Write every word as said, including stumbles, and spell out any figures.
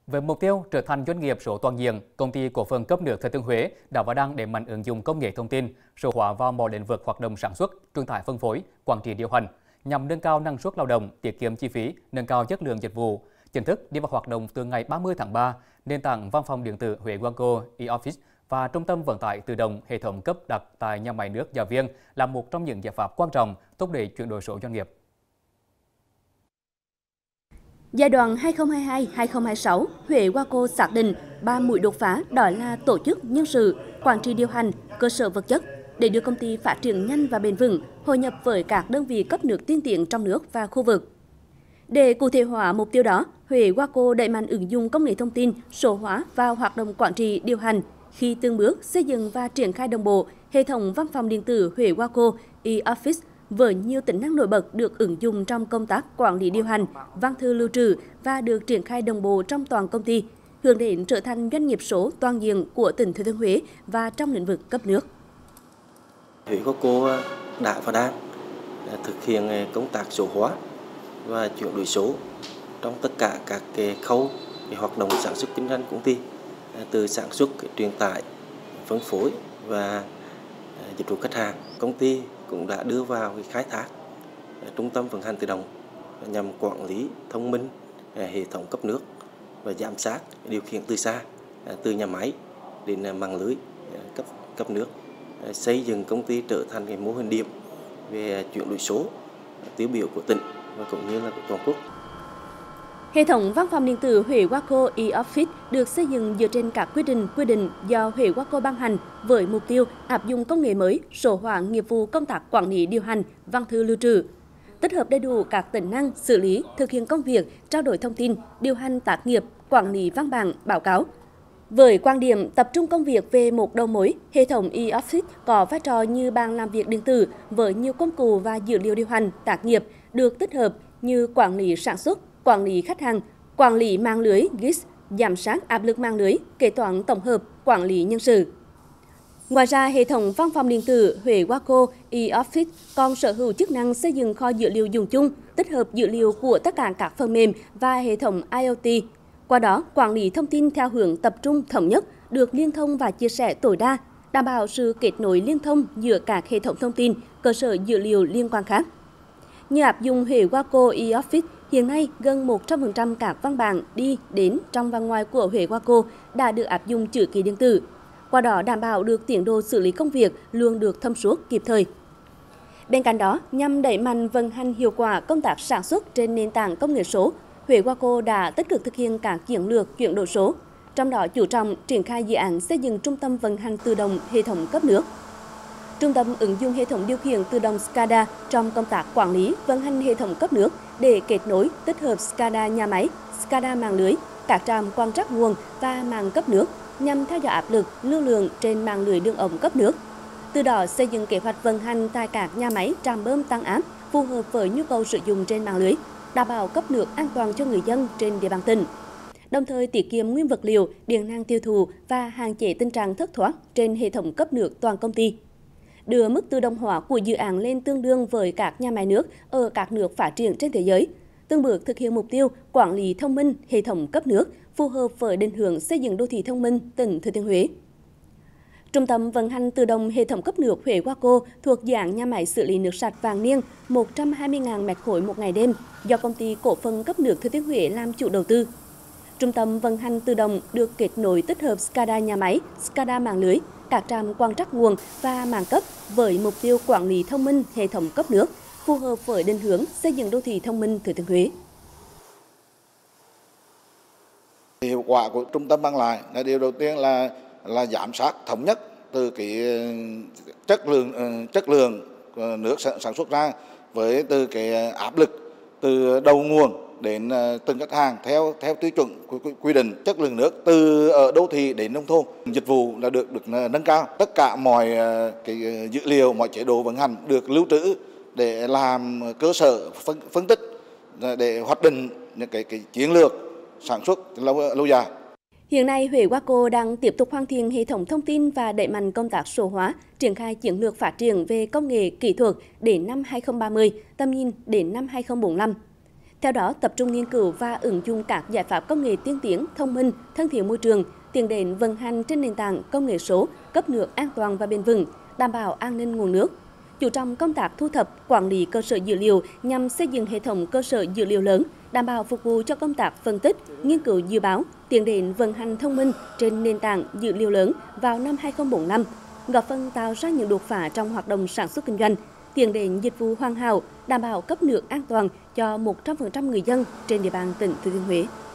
Với mục tiêu trở thành doanh nghiệp số toàn diện, Công ty Cổ phần Cấp nước Thừa Thiên Huế đã và đang đẩy mạnh ứng dụng công nghệ thông tin, số hóa vào mọi lĩnh vực hoạt động sản xuất, truyền tải phân phối, quản trị điều hành, nhằm nâng cao năng suất lao động, tiết kiệm chi phí, nâng cao chất lượng dịch vụ. Chính thức đi vào hoạt động từ ngày ba mươi tháng ba, nền tảng văn phòng điện tử Huế Quanco e-Office và trung tâm vận tải tự động hệ thống cấp đặt tại nhà máy nước Gia Viên là một trong những giải pháp quan trọng thúc đẩy chuyển đổi số doanh nghiệp. Giai đoạn hai không hai hai đến hai không hai sáu, Huế Quanco xác định ba mũi đột phá, đó là tổ chức, nhân sự, quản trị điều hành, cơ sở vật chất để đưa công ty phát triển nhanh và bền vững, hội nhập với các đơn vị cấp nước tiên tiến trong nước và khu vực. Để cụ thể hóa mục tiêu đó, Huế Quanco đẩy mạnh ứng dụng công nghệ thông tin, số hóa vào hoạt động quản trị điều hành, khi từng bước xây dựng và triển khai đồng bộ hệ thống văn phòng điện tử Huế Quanco e-Office với nhiều tính năng nổi bật được ứng dụng trong công tác quản lý điều hành, văn thư lưu trữ và được triển khai đồng bộ trong toàn công ty, hướng đến trở thành doanh nghiệp số toàn diện của tỉnh Thừa Thiên Huế và trong lĩnh vực cấp nước. Huế Quanco đã và đang thực hiện công tác số hóa và chuyển đổi số trong tất cả các cái khâu cái hoạt động sản xuất kinh doanh của công ty, từ sản xuất, truyền tải, phân phối và dịch vụ khách hàng. Công ty cũng đã đưa vào cái khai thác trung tâm vận hành tự động nhằm quản lý thông minh hệ thống cấp nước và giám sát điều khiển từ xa, từ nhà máy đến mạng lưới cấp cấp nước, xây dựng công ty trở thành cái mô hình điểm về chuyển đổi số tiêu biểu của tỉnh và cũng như là của toàn quốc. Hệ thống văn phòng điện tử Huế Quanco e-Office được xây dựng dựa trên các quy định quy định do Huế Quanco ban hành với mục tiêu áp dụng công nghệ mới, số hóa nghiệp vụ công tác quản lý điều hành, văn thư lưu trữ, tích hợp đầy đủ các tính năng xử lý, thực hiện công việc, trao đổi thông tin, điều hành tác nghiệp, quản lý văn bản, báo cáo. Với quan điểm tập trung công việc về một đầu mối, hệ thống e-Office có vai trò như bàn làm việc điện tử với nhiều công cụ và dữ liệu điều hành, tác nghiệp được tích hợp như quản lý sản xuất, quản lý khách hàng, quản lý mạng lưới giê i ét, giám sát áp lực mạng lưới, kế toán tổng hợp, quản lý nhân sự. Ngoài ra, hệ thống văn phòng điện tử Huế Quanco e-Office còn sở hữu chức năng xây dựng kho dữ liệu dùng chung, tích hợp dữ liệu của tất cả các phần mềm và hệ thống I O T. Qua đó, quản lý thông tin theo hướng tập trung thống nhất, được liên thông và chia sẻ tối đa, đảm bảo sự kết nối liên thông giữa các hệ thống thông tin, cơ sở dữ liệu liên quan khác. Như áp dụng Huế Quanco e-Office, hiện nay gần một trăm phần trăm các văn bản đi, đến, trong và ngoài của Huế Quanco đã được áp dụng chữ ký điện tử. Qua đó đảm bảo được tiến độ xử lý công việc luôn được thông suốt kịp thời. Bên cạnh đó, nhằm đẩy mạnh vận hành hiệu quả công tác sản xuất trên nền tảng công nghệ số, Huế Quanco đã tích cực thực hiện các chiến lược chuyển đổi số, trong đó chú trọng triển khai dự án xây dựng trung tâm vận hành tự động hệ thống cấp nước. Trung tâm ứng dụng hệ thống điều khiển tự động SCADA trong công tác quản lý vận hành hệ thống cấp nước để kết nối tích hợp SCADA nhà máy, SCADA mạng lưới, các trạm quan trắc nguồn và mạng cấp nước nhằm theo dõi áp lực, lưu lượng trên mạng lưới đường ống cấp nước. Từ đó xây dựng kế hoạch vận hành tại các nhà máy, trạm bơm tăng áp phù hợp với nhu cầu sử dụng trên mạng lưới, đảm bảo cấp nước an toàn cho người dân trên địa bàn tỉnh. Đồng thời tiết kiệm nguyên vật liệu, điện năng tiêu thụ và hạn chế tình trạng thất thoát trên hệ thống cấp nước toàn công ty. Đưa mức tự động hóa của dự án lên tương đương với các nhà máy nước ở các nước phát triển trên thế giới, từng bước thực hiện mục tiêu quản lý thông minh hệ thống cấp nước phù hợp với định hướng xây dựng đô thị thông minh tỉnh Thừa Thiên Huế. Trung tâm vận hành tự động hệ thống cấp nước Huế Quanco thuộc dự án nhà máy xử lý nước sạch Vạn Niên một trăm hai mươi nghìn mét khối một ngày đêm do Công ty Cổ phần Cấp nước Thừa Thiên Huế làm chủ đầu tư. Trung tâm vận hành tự động được kết nối tích hợp SCADA nhà máy, SCADA mạng lưới, các trạm quan trắc nguồn và mạng cấp với mục tiêu quản lý thông minh hệ thống cấp nước phù hợp với định hướng xây dựng đô thị thông minh Thừa Thiên Huế. Hiệu quả của trung tâm mang lại là điều đầu tiên là là giám sát thống nhất từ cái chất lượng chất lượng nước sản xuất ra với từ cái áp lực từ đầu nguồn đến từng khách hàng theo theo tiêu chuẩn quy định chất lượng nước từ ở đô thị đến nông thôn, dịch vụ là được được nâng cao, tất cả mọi cái dữ liệu, mọi chế độ vận hành được lưu trữ để làm cơ sở phân, phân tích để hoạch định những cái cái chiến lược sản xuất lâu lâu dài. Hiện nay, Huế Quanco đang tiếp tục hoàn thiện hệ thống thông tin và đẩy mạnh công tác số hóa, triển khai chiến lược phát triển về công nghệ kỹ thuật đến năm hai không ba mươi, tầm nhìn đến năm hai không bốn lăm. Theo đó, tập trung nghiên cứu và ứng dụng các giải pháp công nghệ tiên tiến, thông minh, thân thiện môi trường, tiến đến vận hành trên nền tảng công nghệ số, cấp nước an toàn và bền vững, đảm bảo an ninh nguồn nước. Chú trọng công tác thu thập, quản lý cơ sở dữ liệu nhằm xây dựng hệ thống cơ sở dữ liệu lớn, đảm bảo phục vụ cho công tác phân tích, nghiên cứu dự báo, tiến đến vận hành thông minh trên nền tảng dữ liệu lớn vào năm hai không bốn lăm, góp phần tạo ra những đột phá trong hoạt động sản xuất kinh doanh, tiến đến dịch vụ hoàn hảo, đảm bảo cấp nước an toàn cho một trăm phần trăm người dân trên địa bàn tỉnh Thừa Thiên Huế.